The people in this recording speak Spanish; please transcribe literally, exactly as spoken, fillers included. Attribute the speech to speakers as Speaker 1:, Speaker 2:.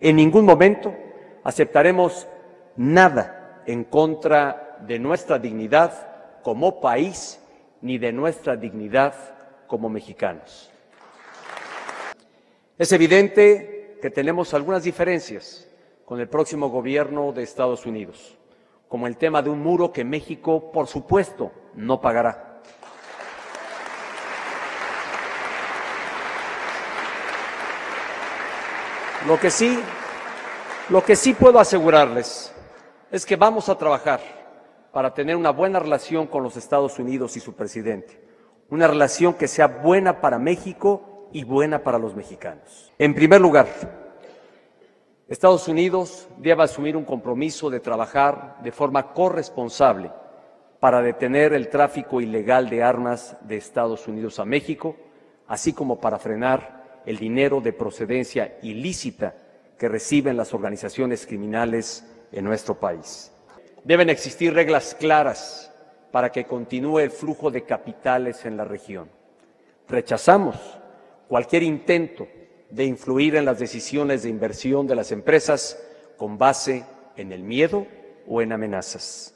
Speaker 1: En ningún momento aceptaremos nada en contra de nuestra dignidad como país ni de nuestra dignidad como mexicanos. Es evidente que tenemos algunas diferencias con el próximo gobierno de Estados Unidos, como el tema de un muro que México, por supuesto, no pagará. Lo que sí, lo que sí puedo asegurarles es que vamos a trabajar para tener una buena relación con los Estados Unidos y su presidente, una relación que sea buena para México y buena para los mexicanos. En primer lugar, Estados Unidos debe asumir un compromiso de trabajar de forma corresponsable para detener el tráfico ilegal de armas de Estados Unidos a México, así como para frenar el dinero de procedencia ilícita que reciben las organizaciones criminales en nuestro país. Deben existir reglas claras para que continúe el flujo de capitales en la región. Rechazamos cualquier intento de influir en las decisiones de inversión de las empresas con base en el miedo o en amenazas.